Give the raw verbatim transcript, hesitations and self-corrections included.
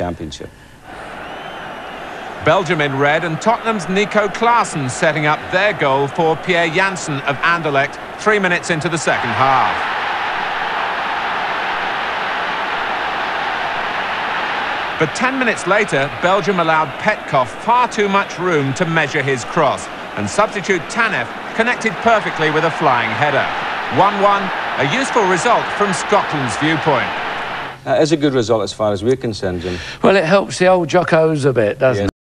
championship. Belgium in red, and Tottenham's Nico Klaassen setting up their goal for Pierre Janssen of Anderlecht three minutes into the second half. But ten minutes later, Belgium allowed Petkov far too much room to measure his cross, and substitute Tanev connected perfectly with a flying header. one one, a useful result from Scotland's viewpoint. Uh, it's a good result as far as we're concerned, Jim. Well, it helps the old jockos a bit, doesn't Yeah. it?